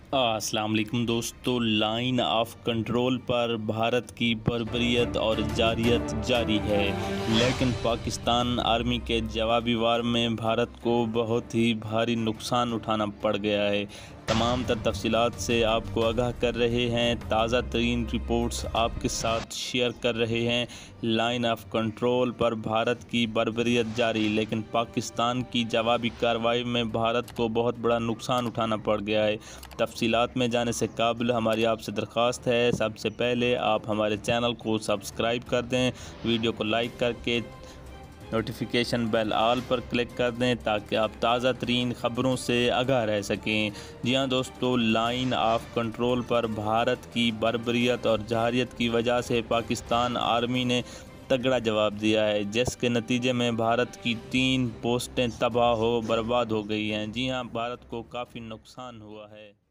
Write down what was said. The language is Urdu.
السلام علیکم دوستو، لائن آف کنٹرول پر بھارت کی بربریت اور جارحیت جاری ہے، لیکن پاکستان آرمی کے جوابی وار میں بھارت کو بہت ہی بھاری نقصان اٹھانا پڑ گیا ہے۔ تمام تر تفصیلات سے آپ کو آگاہ کر رہے ہیں، تازہ ترین رپورٹس آپ کے ساتھ شیئر کر رہے ہیں۔ لائن آف کنٹرول پر بھارت کی بربریت جاری، لیکن پاکستان کی جوابی کارروائی میں بھارت کو بہت بڑا نقصان اٹھانا پڑ گیا ہے۔ تفصیلات میں جانے سے قبل ہماری آپ سے درخواست ہے، سب سے پہلے آپ ہمارے چینل کو سبسکرائب کر دیں، ویڈیو کو لائک کر کے نوٹیفیکیشن بیل آل پر کلک کر دیں تاکہ آپ تازہ ترین خبروں سے آگاہ رہ سکیں۔ جی ہاں دوستو، لائن آف کنٹرول پر بھارت کی بربریت اور جارحیت کی وجہ سے پاکستان آرمی نے تگڑا جواب دیا ہے، جس کے نتیجے میں بھارت کی 3 پوسٹیں تباہ و برباد ہو گئی ہیں۔ جی ہاں، بھارت کو کافی نقصان ہوا ہے۔